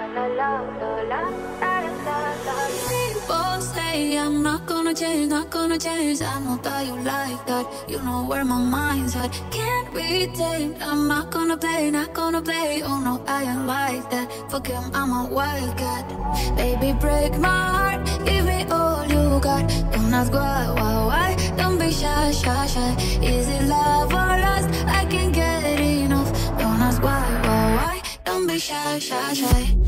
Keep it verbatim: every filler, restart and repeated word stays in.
People say I'm not gonna change, not gonna change. I know that you like that. You know where my mind's at. Can't be tamed. I'm not gonna play, not gonna play. Oh no, I ain't like that. Fuck him, I'm a wildcat. Baby, break my heart. Give me all you got. Don't ask why, why, why. Don't be shy, shy, shy. Is it love or lust? I can't get enough. Don't ask why, why, why. Don't be shy, shy, shy.